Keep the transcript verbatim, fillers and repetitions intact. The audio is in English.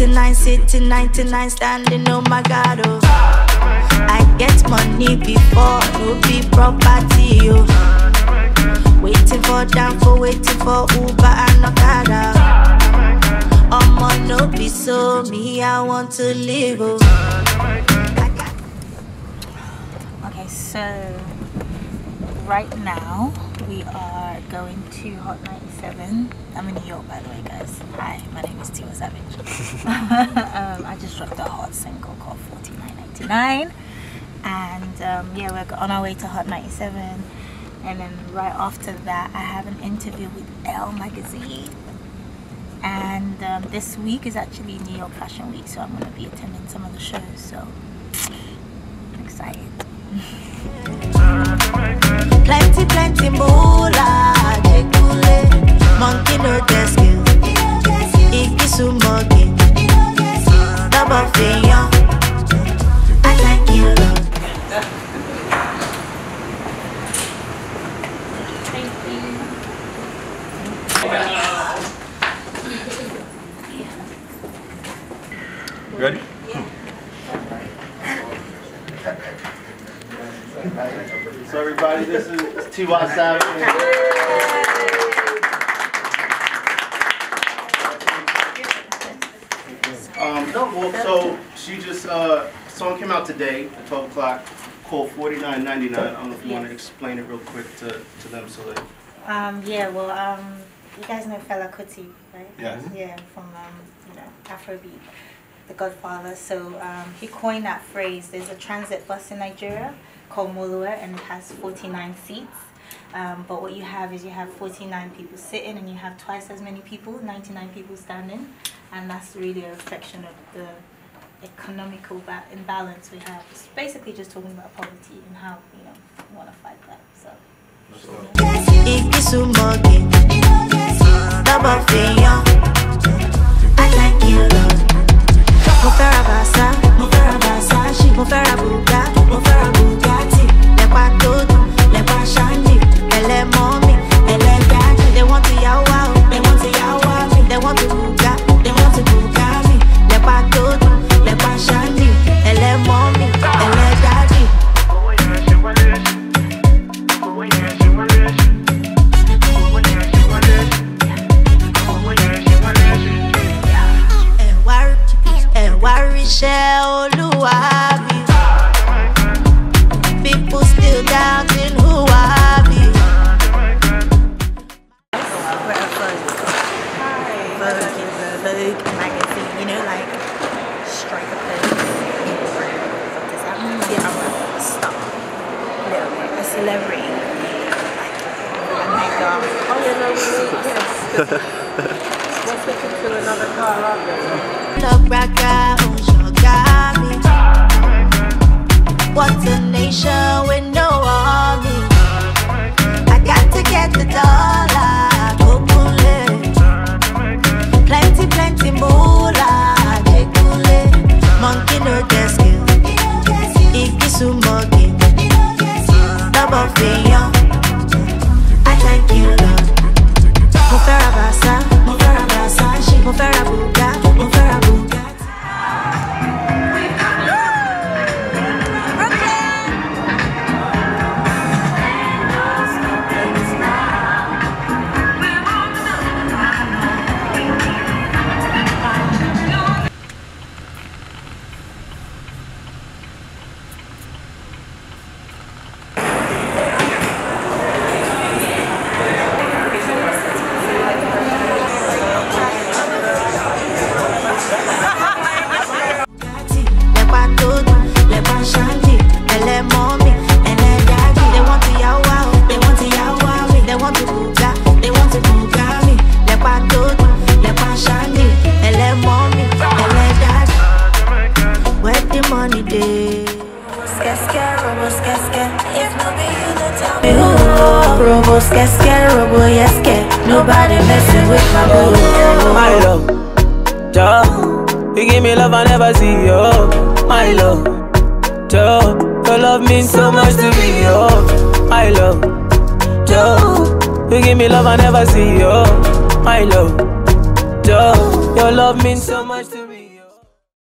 eighty-nine, sitting ninety-nine, standing, oh my God, oh. I get money before, no be property, oh. Waiting for damn for waiting for Uber and Okada. I'ma no be so me, I want to live, oh. Okay, so right now we are going to Hot ninety-seven. I'm in New York, by the way, guys. Hi, my name is Tiwa Savage. um, I just dropped a hot single called forty-nine ninety-nine, and um, yeah, we're on our way to Hot ninety-seven. And then right after that, I have an interview with Elle Magazine. And um, this week is actually New York Fashion Week, so I'm going to be attending some of the shows. So I'm excited. Plenty, plenty moolah, jekule. Monkey no get skill. Ikisu mogi. Double fiyon. I thank you, Lord. Thank you. Ready? So everybody, this is Tiwa Savage. Um, no, well, so she just, uh, song came out today at twelve o'clock, called forty-nine ninety-nine. I don't know if you want to explain it real quick to, to them so that... Um, yeah, well, um, you guys know Fela Kuti, right? Yes. Yeah, from, um, you know, Afrobeat, The Godfather. So um, he coined that phrase. There's a transit bus in Nigeria called Moluwe, and it has forty-nine seats. Um, but what you have is you have forty-nine people sitting, and you have twice as many people, ninety-nine people standing. And that's really a reflection of the economical imbalance we have. It's basically just talking about poverty and how, you know, we want to fight that. So. Ikisu mogi. Double fiyon. I thank you, Lord. Mufera basa, mufera basa, she mufera buga, mufera bugatti. Lepa todo, lepa shani, ele mommy, ele daddy. They want to yawa, they want to yawa me, they want to buga, they want to buga me. Lepa todo, lepa shani, ele mommy, ele daddy. People still doubting who I be. We're at Vogue. Vogue is a Vogue magazine, you know, like striker pose. Does that mean yeah, I'm a star? No, a celebrity. Like a mega. Oh, yeah, no, yes. Let's take it to another car out there. Look back at Ushogami. What's a nation with no army? I got to get the dollar. Kokule. Plenty, plenty moolah. Jekule. Monkey no get skill. Ikisu mogi. Double fiyon. I thank you, Lord. Mufera basa, mufera basa, she mufera buga, mufera buga. Robo, scare, scare, robo, yes, scare. Nobody messing with my boo. My love, Joe, you give me love I never see, yo. My love, Joe, your love means so much to me, yo. My love, Joe, you give me love I never see, yo. My love, Joe, your love means so much to me.